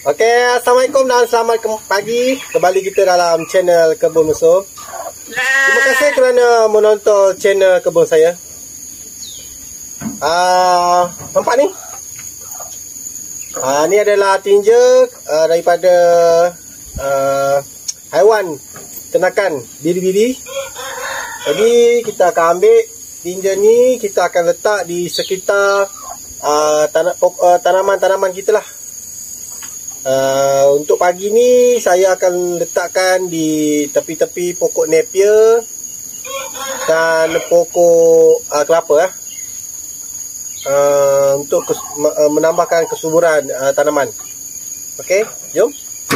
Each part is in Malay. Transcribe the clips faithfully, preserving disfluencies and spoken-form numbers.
Okey, Assalamualaikum dan selamat pagi. Kembali kita dalam channel Kebun Musuh. Terima kasih kerana menonton channel kebun saya. Uh, nampak ni? Uh, ni adalah tinja uh, daripada uh, haiwan ternakan biri-biri. Jadi kita akan ambil tinja ni, kita akan letak di sekitar uh, tanah, uh, tanaman-tanaman kita lah. Uh, untuk pagi ni saya akan letakkan di tepi-tepi pokok napier dan pokok uh, kelapa eh. uh, untuk kes, uh, menambahkan kesuburan uh, tanaman. Okey, jom.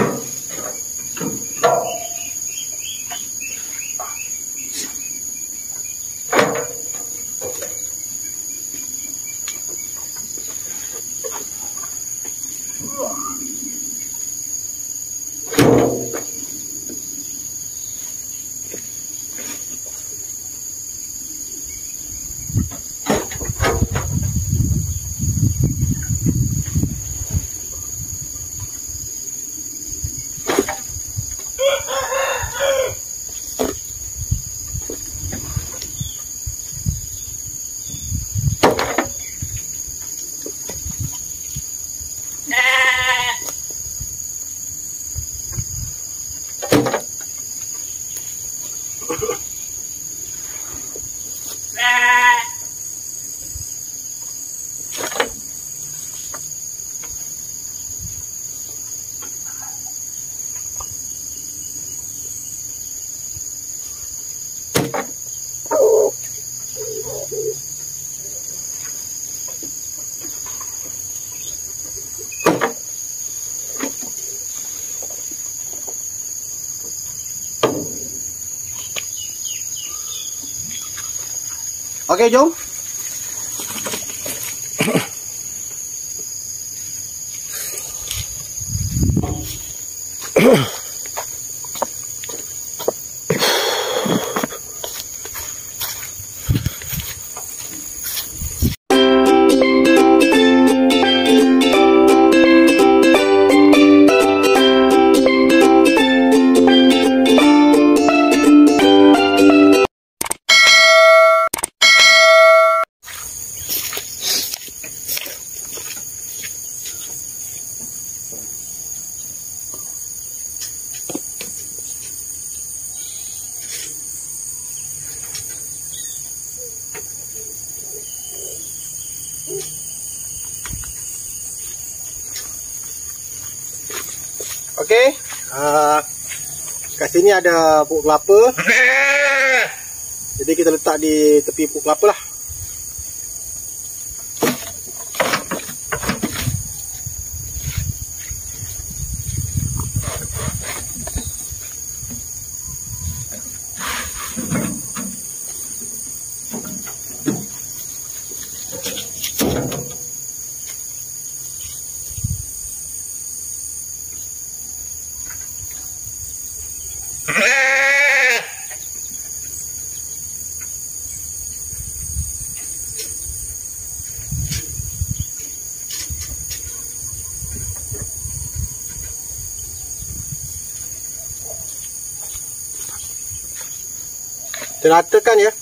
Okey, jom. Okey, uh, kat sini ada pokok kelapa. Jadi kita letak di tepi pokok kelapa lah. Kita ratakan ya.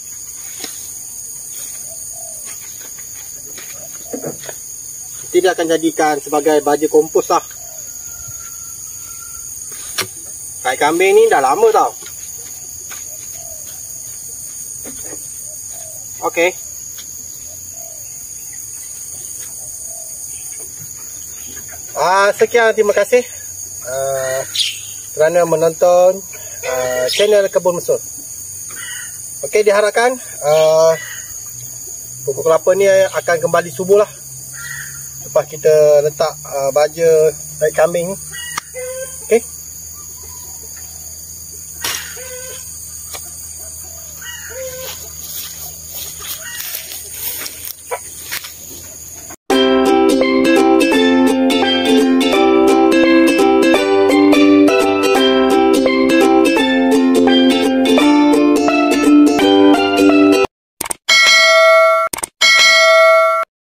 Nanti dia akan jadikan sebagai baja kompos lah. Kai kambing ni dah lama tau. Okey. Ah, sekian, terima kasih uh, kerana menonton uh, channel Kebun Musuh. Okey, diharapkan uh, pokok kelapa ni akan kembali subur lah lepas kita letak uh, baja baik kambing.